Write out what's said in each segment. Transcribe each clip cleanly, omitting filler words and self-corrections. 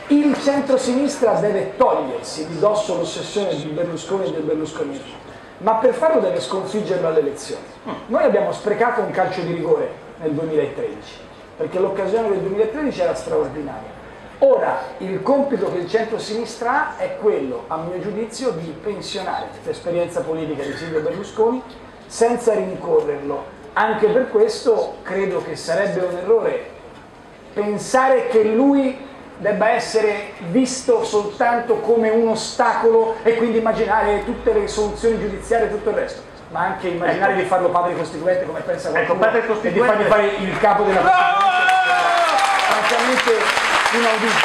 Il centro-sinistra deve togliersi di dosso l'ossessione di Berlusconi e del berlusconismo, ma per farlo deve sconfiggerlo alle elezioni. Noi abbiamo sprecato un calcio di rigore nel 2013, perché l'occasione del 2013 era straordinaria. Ora il compito che il centro-sinistra ha è quello, a mio giudizio, di pensionare l'esperienza politica di Silvio Berlusconi senza rincorrerlo. Anche per questo credo che sarebbe un errore pensare che lui debba essere visto soltanto come un ostacolo e quindi immaginare tutte le soluzioni giudiziarie e tutto il resto, ma anche immaginare di farlo padre costituente come pensa qualcuno e di fargli fare il capo della Costituente, francamente inaudito.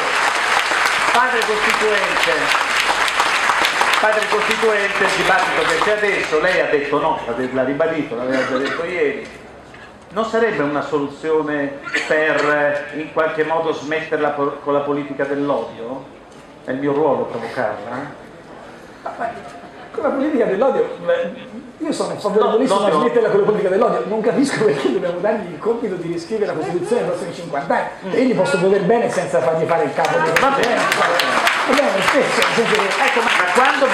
Padre Costituente, il dibattito che c'è adesso, lei ha detto no, l'ha ribadito, l'aveva già detto ieri, non sarebbe una soluzione per in qualche modo smetterla con la politica dell'odio? È il mio ruolo provocarla? Con la politica dell'odio, io sono favorevolissimo a smetterla con la politica dell'odio, non capisco perché dobbiamo dargli il compito di riscrivere la Costituzione nei prossimi 50 anni, e io gli posso voler bene senza fargli fare il capo di va bene, stesso, ecco, ma quando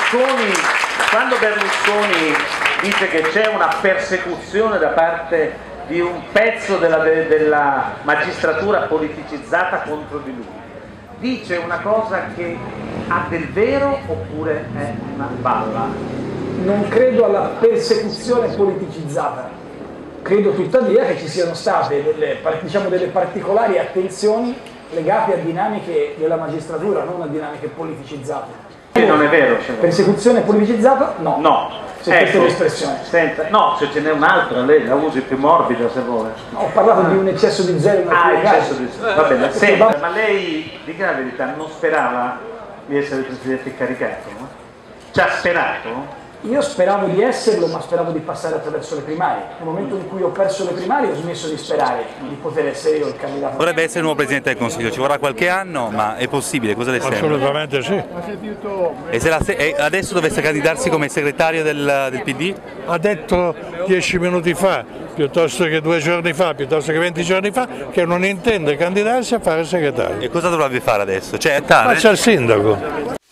Berlusconi dice che c'è una persecuzione da parte di un pezzo della magistratura politicizzata contro di lui, dice una cosa che ha del vero oppure è una balla? Non credo alla persecuzione politicizzata, credo tuttavia che ci siano state delle particolari attenzioni legate a dinamiche della magistratura, non a dinamiche politicizzate. Non è vero? Persecuzione politicizzata? No. No. Se questa è l'espressione. No, se ce n'è un'altra, lei la usi più morbida se vuole. Ho parlato di un eccesso di zelo in alcuni casi. Va bene, senta, ma lei, dica la verità, non sperava di essere presidente incaricato? No? Ci ha sperato? Io speravo di esserlo, ma speravo di passare attraverso le primarie. Nel momento in cui ho perso le primarie ho smesso di sperare di poter essere io il candidato. Vorrebbe essere il nuovo Presidente del Consiglio, ci vorrà qualche anno, ma è possibile, cosa le sembra? Assolutamente sì. E se adesso dovesse candidarsi come segretario del PD? Ha detto 10 minuti fa, piuttosto che 2 giorni fa, piuttosto che 20 giorni fa, che non intende candidarsi a fare segretario. E cosa dovrebbe fare adesso? Cioè, Faccia il sindaco.